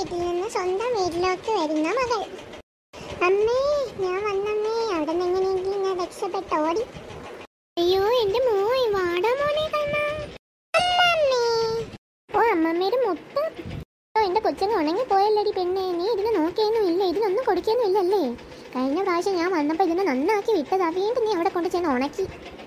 വീട്ടിൽ നിന്ന് സ്വന്തം വീട്ടിലേക്ക് വരുന്ന മകൾ. അമ്മേ, ഞാൻ വന്നമ്മേ. അവിടെ നിന്ന് എങ്ങനെയെങ്കിലും ഞാൻ രക്ഷപ്പെട്ട് ഓടി. അയ്യോ, എന്റെ മോയ് വാടാ മോനെ കാണാ. ഓ അമ്മമ്മയുടെ മുത്ത്. ഓ എന്റെ കൊച്ചങ്ങ് ഉണങ്ങി പോയല്ലേടി പെണ്ണെ. നീ ഇതിന് നോക്കിയൊന്നും ഇല്ല, ഇതിനൊന്നും കൊടുക്കൊന്നും ഇല്ലല്ലേ. കഴിഞ്ഞ പ്രാവശ്യം ഞാൻ വന്നപ്പോ ഇതിനെ നന്നാക്കി വിട്ടതാ. വീണ്ടും നീ അവിടെ കൊണ്ട് ചെന്ന് ഉണക്കി.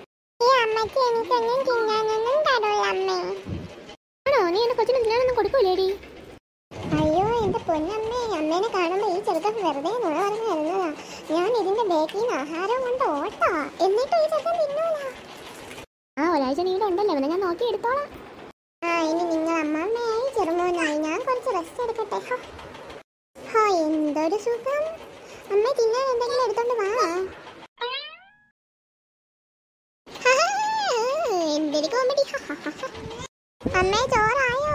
ആണോ? നീ എന്റെ കൊച്ചിന് തിന്നാനൊന്നും കൊടുക്കൂലേടി? അയ്യോ എന്റെ പൊന്നമ്മേ, അമ്മേനെ കാണുമ്പോ ഈ ചെറുക്കൻ വെറുതെ നുണ പറഞ്ഞു തരുന്നതാ. ഞാൻ ഇതിന്റെ ബേക്കിൽ നിന്ന് ആഹാരം കൊണ്ട് ഓട്ടാ, എന്നിട്ടും ഈ ചെറുക്കൻ തിന്നൂല. ആ ഒരാഴ്ച നീ ഇവിടെ ഉണ്ടല്ലോ, അവനെ ഞാൻ നോക്കി എടുത്തോളാം. ആ ഇനി നിങ്ങൾ അമ്മമ്മയായി ചെറുമോനായി ഞാൻ കുറച്ച് റെസ്റ്റ് എടുക്കട്ടെ. ഹോ എന്തൊരു സുഖം. അമ്മ തിന്നാൻ എന്തെങ്കിലും എടുത്തോണ്ട് വാ. എന്തൊരു കോമഡി. അമ്മേ ചോറായോ?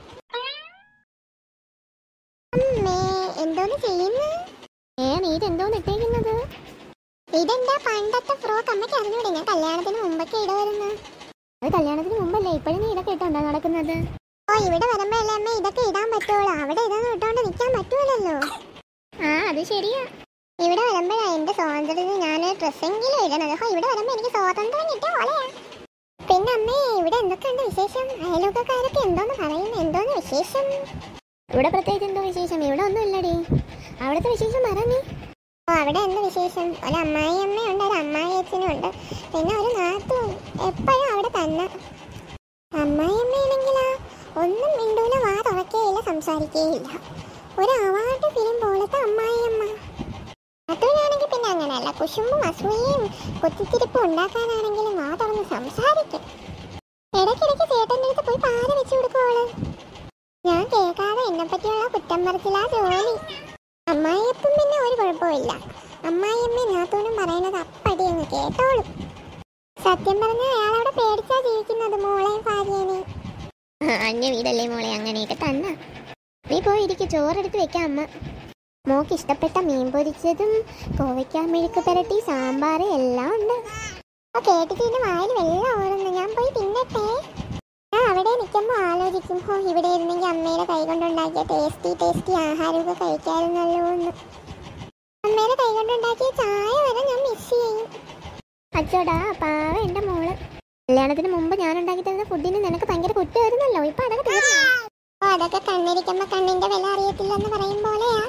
അമ്മേ എന്തോന്ന് ചെയ്യുന്നു? നീ ഇതെന്തോന്ന് ഇട്ടേക്കുന്നത്? ഇതെന്താ പണ്ടത്തെ ഫ്രോക്ക്? അമ്മയ്ക്ക് അറിഞ്ഞൂടെ ഞാൻ കല്യാണത്തിന് മുമ്പൊക്കെ ഇടുമായിരുന്നു. അത് കല്യാണത്തിന് മുമ്പല്ലേ, ഇപ്പോഴും നീ ഇതൊക്കെ ഇട്ടോണ്ടാ നടക്കുന്നത്? ഓ ഇവിടെ വരുമ്പോ അല്ലേ അമ്മ ഇതൊക്കെ ഇടാൻ പറ്റുള്ളൂ, അവിടെ ഇതൊന്നും ഇട്ടോണ്ട് നിൽക്കാൻ പറ്റൂലല്ലോ. ആ അത് ശരിയാ. ഇവിടെ വരുമ്പോഴാ എന്റെ സ്വാതന്ത്ര്യത്തിന് ഞാൻ ഡ്രസ്സെങ്കിലും ഇടണത്. ഇവിടെ വരുമ്പോ എനിക്ക് സ്വാതന്ത്ര്യം കിട്ടിയ പോലെയാ. പിന്നെ അമ്മേ ഇവിടെ എന്തൊക്കെയുണ്ട് വിശേഷം? അയൽവക്കക്കാരൊക്കെ എന്തോന്ന് പറയുന്നു? എന്തോന്ന് വിശേഷം? ഇവിടെ പ്രത്യേകിച്ച് എന്തോ വിശേഷം? ഇവിടെ ഒന്നും ഇല്ലടി. അവിടുത്തെ വിശേഷം പറഞ്ഞേ. ഓ അവിടെ എന്ത് വിശേഷം? ഒരു അമ്മായി അമ്മയുണ്ട്, ഒരു അമ്മായി അച്ഛനുണ്ട്, പിന്നെ ഒരു നാത്തും. എപ്പോഴും അവിടെ തന്നെ. അമ്മായി അമ്മയാണെങ്കിലാ ഒന്നും മിണ്ടൂല, വാ തുറക്കേയില്ല, സംസാരിക്കേയില്ല. ഒരു അവാർഡ് ഫിലിം പോലത്തെ അമ്മായി അമ്മ. നാത്തൂനാണെങ്കിൽ പിന്നെ അങ്ങനെയല്ല, കുശുമ്പും അസൂയയും കുത്തിത്തിരിപ്പും ഉണ്ടാക്കാനാണെങ്കിലും വാ തുറന്ന് സംസാരിക്കും. ഇടയ്ക്കിടയ്ക്ക് ചേട്ടൻ്റെ അടുത്ത് പോയി പാര വെച്ചു കൊടുക്കുവോള്. ഞാൻ കേൾക്കാതെ എന്നെ പറ്റിയുള്ള കുറ്റം പറച്ചിലാ ജോലി. അമ്മായിയപ്പം പിന്നെ ഒരു കുഴപ്പമില്ല. അമ്മായിയമ്മയും നാത്തൂനും പറയുന്നത് അപ്പടി അങ്ങ് കേട്ടോളും. സത്യം പറഞ്ഞ അയാളവിടെ പേടിച്ചാ ജീവിക്കുന്നത് മോളെയും ഭാര്യേനെയും. അന്യ വീടല്ലേ മോളെ, അങ്ങനെയൊക്കെ തന്നെ. നീ പോയി ഇരിക്കും, ചോറെടുത്ത് വെക്കാം അമ്മ. മോക്ക് ഇഷ്ടപ്പെട്ട മീൻ പൊരിച്ചതും കോവയ്ക്ക മെഴുക്ക് പുരട്ടി സാമ്പാർ എല്ലാം ഉണ്ട്. ആ കേട്ടിട്ട് ഇതിന്റെ വായിൽ വെള്ളം ഓടുന്നു. ഞാൻ പോയി തിന്നട്ടെ. ഞാൻ അവിടെ നിൽക്കുമ്പോൾ ആലോചിക്കും, ഹോ ഇവിടെ ഇരുന്നെങ്കിൽ അമ്മയുടെ കൈ കൊണ്ടുണ്ടാക്കിയ ടേസ്റ്റി ആഹാരമൊക്കെ കഴിക്കാറുന്നല്ലോ എന്ന്. അമ്മയുടെ കൈ കൊണ്ടുണ്ടാക്കിയ ചായ വരെ ഞാൻ മിസ് ചെയ്യും. അച്ചോടാ പാവ എന്റെ മോള്. കല്യാണത്തിന് മുമ്പ് ഞാൻ ഉണ്ടാക്കി തരുന്ന ഫുഡിന് നിനക്ക് ഭയങ്കര കുറ്റമായിരുന്നല്ലോ. ഇപ്പൊ അതൊക്കെ തീർന്നു. അതൊക്കെ കണ്ണിരിക്കുമ്പോ കണ്ണിന്റെ വില അറിയത്തില്ലെന്ന് പറയും പോലെയാ.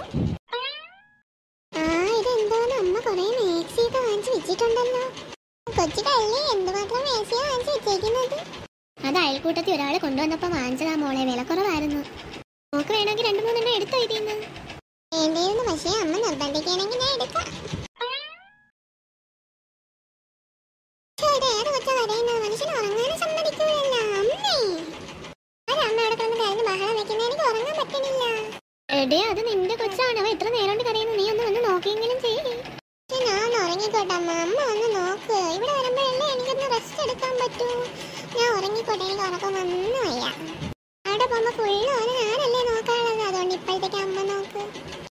ആ ഇതെന്തോന്ന് അമ്മ കൊറേ മേക്സിയൊക്കെ വാങ്ങിച്ചു വെച്ചിട്ടുണ്ടല്ലോ. കൊച്ചു കള്ളി എന്തുമാത്രം മേക്സിയാ വാങ്ങിച്ചു വെച്ചേക്കുന്നത്? അത് അയൽക്കൂട്ടത്തിൽ ഒരാളെ കൊണ്ടുവന്നപ്പോ വാങ്ങിച്ചതാ മോളെ, വിലക്കുറവായിരുന്നു. നോക്ക് വേണമെങ്കിൽ 2-3 എടുത്തു ഇതിന്ന്. വേണ്ടിയിരുന്നു, പക്ഷേ അമ്മ നിർബന്ധിക്കുകയാണെങ്കിൽ ഞാൻ എടുക്കാം. മനുഷ്യന് ഉറങ്ങാനും സമ്മതിക്കൂലല്ലോ അമ്മേ. അമ്മ അവിടെ കിടന്ന് കരഞ്ഞ് ബഹളം വെക്കുന്ന എനിക്ക് ഉറങ്ങാൻ പറ്റുന്നില്ല. എടേ അത് നിന്റെ കൊച്ചാണ്, അവ എത്ര നേരം കൊണ്ട് കരയുന്നു. നീ ഒന്ന് നോക്കിയെങ്കിലും ചെയ്യേ. ഞാൻ ഉറങ്ങിക്കോട്ടെ അമ്മ, അമ്മ ഒന്ന് നോക്ക്. ഇവിടെ വരുമ്പോഴല്ലേ എനിക്കൊന്ന് റെസ്റ്റ് എടുക്കാൻ പറ്റൂ. ഞാൻ ഉറങ്ങിക്കോട്ടെ, എനിക്ക് ഉറക്കം വന്നു വയ്യ. അവിടെ പോകുമ്പോ ഫുള്ള് ഞാനല്ലേ നോക്കാനുള്ളത്, അതുകൊണ്ട് ഇപ്പോഴത്തേക്ക് അമ്മ നോക്ക്.